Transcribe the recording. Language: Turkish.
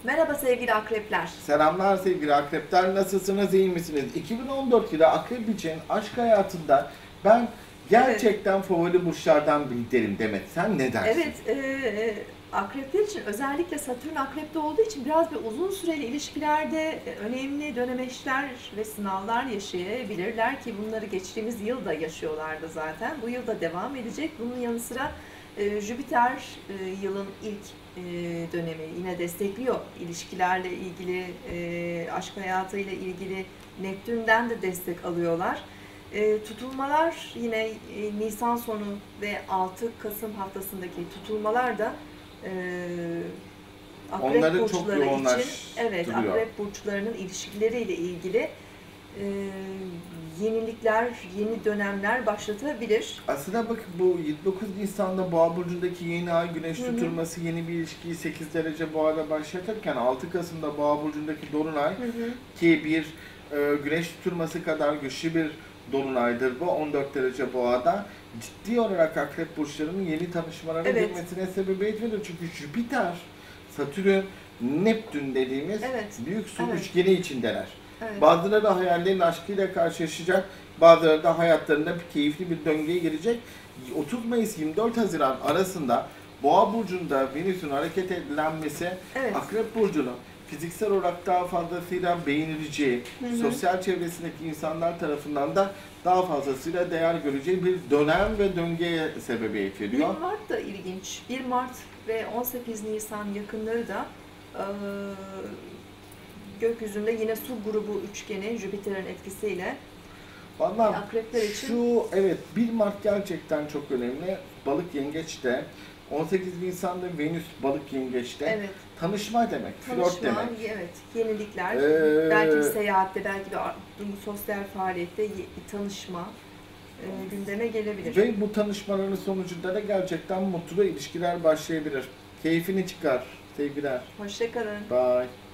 Merhaba sevgili akrepler. Selamlar sevgili akrepler, nasılsınız, iyi misiniz? 2014 yılı akrep için aşk hayatında ben gerçekten favori burçlardan biri Demet. Sen ne dersin? Evet, akrepler için özellikle Satürn akrepte olduğu için biraz bir uzun süreli ilişkilerde önemli dönemeçler ve sınavlar yaşayabilirler ki bunları geçtiğimiz yılda yaşıyorlardı zaten. Bu yılda devam edecek. Bunun yanı sıra Jüpiter yılın ilk dönemi yine destekliyor ilişkilerle ilgili, aşk hayatıyla ilgili Neptün'den de destek alıyorlar. Tutulmalar yine Nisan sonu ve 6 Kasım haftasındaki tutulmalar da akrep Onları çok burçları için, evet, yoğunlaştırıyor. akrep burçlarının ilişkileriyle ilgili yenilikler, yeni dönemler başlatabilir. Aslında bak, bu 29 Nisan'da Boğa burcundaki yeni ay güneş tutulması yeni bir ilişkiyi 8 derece Boğa'da başlatırken 6 Kasım'da Boğa burcundaki dolunay ki bir güneş tutulması kadar güçlü bir dolunaydır bu, 14 derece Boğa'da ciddi olarak akrep burçlarının yeni tanışmalara Evet. girmesine sebebiyet verir. Çünkü Jüpiter, Satürn, Neptün dediğimiz Evet. büyük su Evet. üçgeni içindeler. Evet. Bazıları da hayallerin aşkıyla karşılaşacak, bazıları da hayatlarında bir keyifli bir döngüye girecek. 30 Mayıs 24 Haziran arasında Boğa burcunda Venüs'ün hareket edilenmesi Evet. Akrep burcunu fiziksel olarak daha fazlasıyla beğenileceği, sosyal çevresindeki insanlar tarafından da daha fazlasıyla değer göreceği bir dönem ve döngüye sebebiyet 1 veriyor. Mart da ilginç. 1 Mart ve 18 Nisan yakınları da gökyüzünde yine su grubu üçgeni Jüpiter'in etkisiyle Vallahi akrepler için şu, evet, 1 Mart gerçekten çok önemli. Balık yengeçte, 18 Nisan'da Venüs balık yengeçte. evet, tanışma demek, flört tanışma, demek. evet, yenilikler, Ee, belki bir seyahatte, belki bir sosyal faaliyette bir tanışma gündeme gelebilir. Ve bu tanışmaların sonucunda da gerçekten mutlu ilişkiler başlayabilir. Keyfini çıkar sevgiler. Hoşça kalın. Bye.